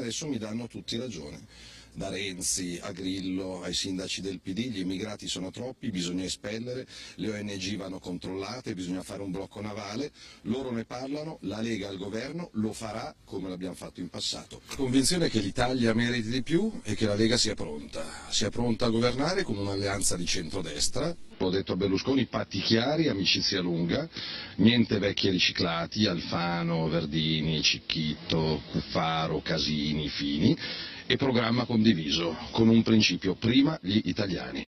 adesso mi danno tutti ragione. Da Renzi a Grillo ai sindaci del PD, gli immigrati sono troppi, bisogna espellere, le ONG vanno controllate, bisogna fare un blocco navale, loro ne parlano, la Lega al governo lo farà come l'abbiamo fatto in passato. Convinzione che l'Italia meriti di più e che la Lega sia pronta a governare con un'alleanza di centrodestra. Ho detto a Berlusconi: patti chiari, amicizia lunga, niente vecchi riciclati, Alfano, Verdini, Cicchitto, Cuffaro, Casini, Fini, e programma condiviso, con un principio: prima gli italiani.